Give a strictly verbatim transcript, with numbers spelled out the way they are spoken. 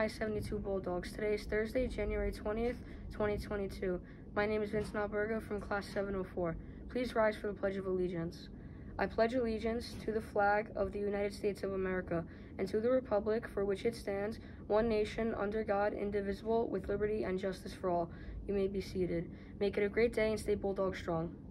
S seventy-two Bulldogs. Today is Thursday, January twentieth, twenty twenty-two. My name is Vincent Albergo from Class seven oh four. Please rise for the Pledge of Allegiance. I pledge allegiance to the flag of the United States of America and to the republic for which it stands, one nation, under God, indivisible, with liberty and justice for all. You may be seated. Make it a great day and stay Bulldog strong.